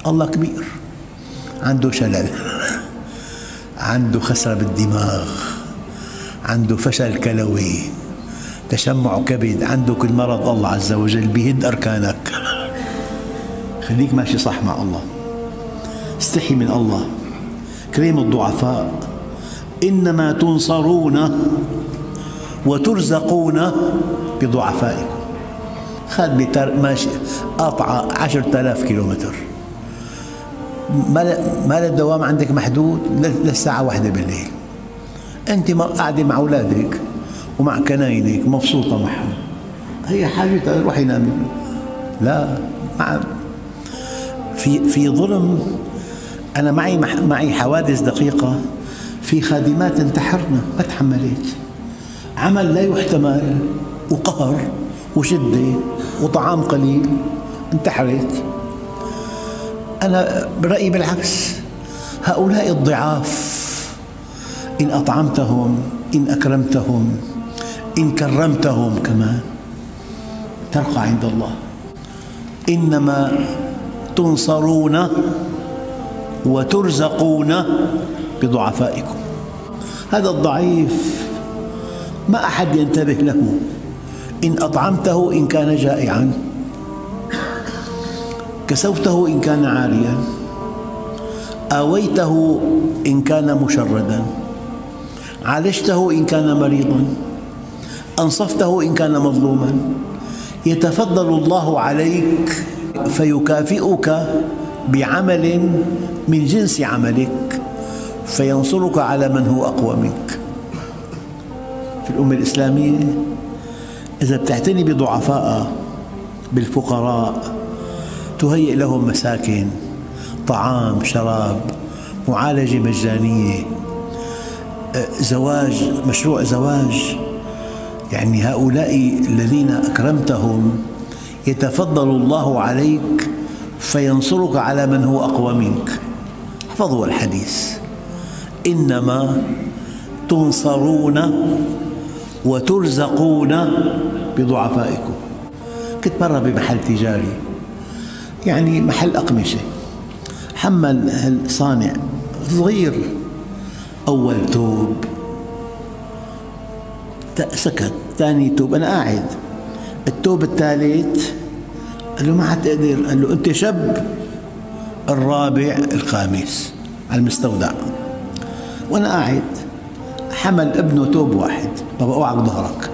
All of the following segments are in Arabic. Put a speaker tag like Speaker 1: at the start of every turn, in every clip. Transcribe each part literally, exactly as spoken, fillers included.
Speaker 1: الله كبير. عنده شلل، عنده خسرة بالدماغ، عنده فشل كلوي، تشمع كبد، عنده كل مرض. الله عز وجل بيهد أركانك. خليك ماشي صح مع الله، استحي من الله. كريم الضعفاء: إنما تنصرون وترزقون بضعفائكم. خاد ماشي قاطعة عشرة آلاف كيلومتر، مال الدوام عندك محدود للساعة واحدة بالليل، أنت قاعدة مع أولادك ومع كناينك مبسوطة معهم، هي حاجتها روحي نامي. لا، مع في في ظلم. أنا معي معي حوادث دقيقة، في خادمات انتحرنا، ما تحملت، عمل لا يحتمل وقهر وشدة وطعام قليل، انتحرت. أنا برأيي بالعكس، هؤلاء الضعاف إن أطعمتهم، إن أكرمتهم، إن كرمتهم كمان ترقى عند الله. إنما تنصرون وترزقون بضعفائكم. هذا الضعيف ما أحد ينتبه له. إن أطعمته إن كان جائعا، كسوته إن كان عاريا، آويته إن كان مشردا، عالجته إن كان مريضا، أنصفته إن كان مظلوما. يتفضل الله عليك فيكافئك بعمل من جنس عملك، فينصرك على من هو أقوى منك. في الأمة الإسلامية إذا بتعتني بضعفاء، بالفقراء، تهيئ لهم مساكن، طعام، شراب، معالجة مجانية، زواج، مشروع زواج، يعني هؤلاء الذين أكرمتهم يتفضل الله عليك فينصرك على من هو أقوى منك. احفظوا الحديث: إنما تنصرون وترزقون بضعفائكم. كنت مرة بمحل تجاري، يعني محل أقمشة، حمل صانع صغير أول توب، سكت، ثاني توب، أنا قاعد، التوب الثالث قال له ما حتقدر، قال له أنت شاب. الرابع الخامس على المستودع وأنا قاعد، حمل ابنه توب واحد، بابا أوعك ظهرك.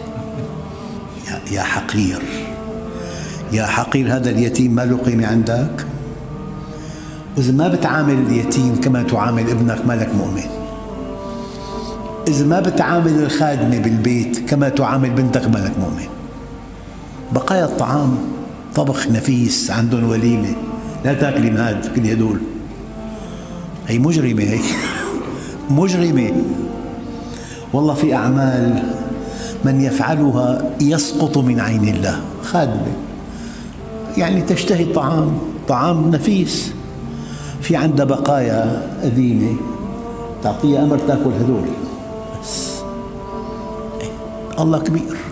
Speaker 1: يا حقير، يا حقير، هذا اليتيم ما له قيمة عندك؟ وإذا ما بتعامل اليتيم كما تعامل ابنك ما لك مؤمن. إذا ما بتعامل الخادمة بالبيت كما تعامل بنتك ما لك مؤمن. بقايا الطعام، طبخ نفيس، عندهم وليمة، لا تاكلي من هذا، كل هدول. هي مجرمة، هي مجرمة والله. في أعمال من يفعلها يسقط من عين الله. خادمة يعني تشتهي الطعام، طعام نفيس، في عندها بقايا قديمة، تعطيها أمر تاكل هدول بس. الله كبير.